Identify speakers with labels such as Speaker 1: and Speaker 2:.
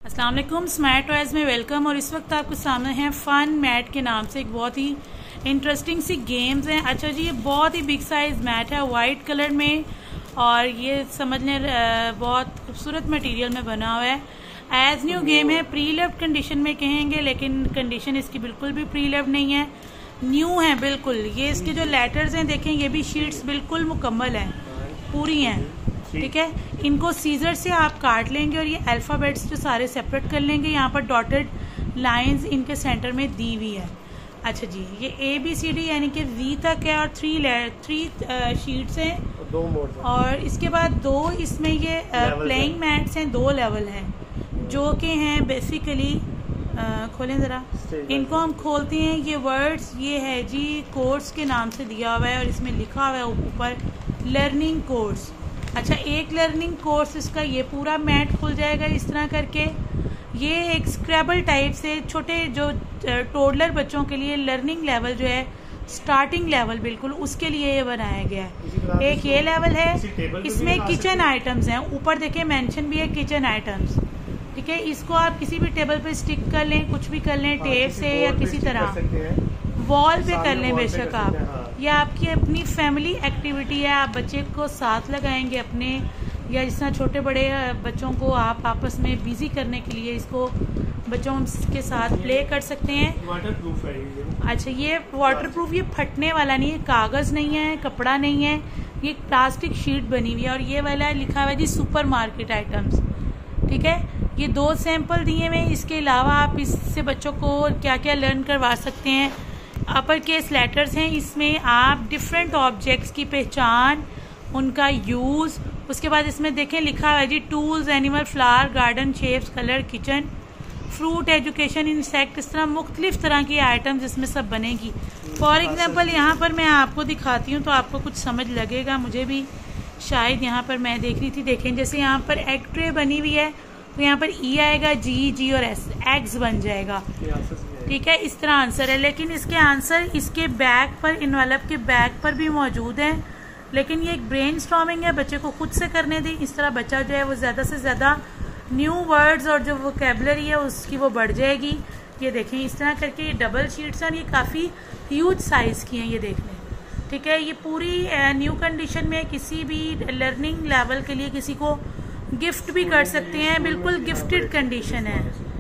Speaker 1: अस्सलाम वालेकुम, smart toys में वेलकम। और इस वक्त आपके सामने है फन मैट के नाम से एक बहुत ही इंटरेस्टिंग सी गेम्स हैं। अच्छा जी, ये बहुत ही बिग साइज मैट है वाइट कलर में, और ये समझ लें बहुत खूबसूरत मटेरियल में बना हुआ है। एज न्यू गेम है, प्री लव्ड कंडीशन में कहेंगे, लेकिन कंडीशन इसकी बिल्कुल भी प्री लव्ड नहीं है, न्यू है बिल्कुल। ये इसके जो लेटर्स हैं देखें, ये भी शीट्स बिल्कुल मुकम्मल हैं, पूरी हैं, ठीक है। इनको सीजर से आप काट लेंगे और ये अल्फ़ाबेट्स जो सारे सेपरेट कर लेंगे। यहाँ पर डॉटेड लाइंस इनके सेंटर में दी हुई है। अच्छा जी, ये ABCD यानी कि V तक है और थ्री शीट्स हैं,
Speaker 2: दो मोड
Speaker 1: और इसके बाद दो इसमें ये प्लेइंग मैट्स हैं, दो लेवल हैं जो कि हैं बेसिकली खोलें ज़रा, इनको हम खोलते हैं। ये वर्ड्स ये है जी कोर्स के नाम से दिया हुआ है और इसमें लिखा हुआ है ऊपर लर्निंग कोर्स। अच्छा, एक लर्निंग कोर्स इसका ये पूरा मैट खुल जाएगा इस तरह करके। ये एक स्क्रैबल टाइप से छोटे जो टोडलर बच्चों के लिए लर्निंग लेवल जो है, स्टार्टिंग लेवल बिल्कुल उसके लिए ये बनाया गया है। एक ये लेवल है, इसमें किचन आइटम्स हैं, ऊपर देखिए मेंशन भी है किचन आइटम्स, ठीक है। इसको आप किसी भी टेबल पे स्टिक कर लें, कुछ भी कर लें, टेप से या किसी तरह वॉल पे कर लें बेशक आप। या आपकी अपनी फैमिली एक्टिविटी है, आप बच्चे को साथ लगाएंगे अपने, या जिस तरह छोटे बड़े बच्चों को आप आपस में बिजी करने के लिए इसको बच्चों के साथ प्ले कर सकते हैं।
Speaker 2: वाटरप्रूफ है ये।
Speaker 1: अच्छा, ये वाटरप्रूफ, ये फटने वाला नहीं है, कागज़ नहीं है, कपड़ा नहीं है, ये प्लास्टिक शीट बनी हुई है। और ये वाला लिखा हुआ है जी सुपर मार्केट आइटम्स, ठीक है। ये दो सैंपल दिए हुए हैं, इसके अलावा आप इससे बच्चों को क्या क्या लर्न करवा सकते हैं। अपर केस लेटर्स हैं, इसमें आप डिफरेंट ऑब्जेक्ट्स की पहचान, उनका यूज़, उसके बाद इसमें देखें लिखा हुआ है जी tools, animal, flower, garden, shapes, colour, kitchen, fruit, education, insect, इस तरह मुख्तलिफ तरह की आइटम्स इसमें सब बनेगी। फॉर एग्जांपल यहाँ पर मैं आपको दिखाती हूँ तो आपको कुछ समझ लगेगा, मुझे भी शायद यहाँ पर मैं देख रही थी। देखें जैसे यहाँ पर एग ट्रे बनी हुई है, तो यहाँ पर E आएगा, G और S, एग्स बन जाएगा, ठीक है। इस तरह आंसर है, लेकिन इसके आंसर इसके बैक पर, इनवेलप के बैक पर भी मौजूद हैं। लेकिन ये एक ब्रेनस्टॉर्मिंग है, बच्चे को खुद से करने दें। इस तरह बच्चा जो है वो ज़्यादा से ज़्यादा न्यू वर्ड्स और जो वोकैबुलरी है उसकी वो बढ़ जाएगी। ये देखें इस तरह करके ये डबल शीट्स हैं और ये काफ़ी ह्यूज साइज़ की हैं, ये देख लें, ठीक है। ये पूरी न्यू कंडीशन में किसी भी लर्निंग लेवल के लिए किसी को गिफ्ट भी कर सकते हैं, बिल्कुल गिफ्टेड कंडीशन है।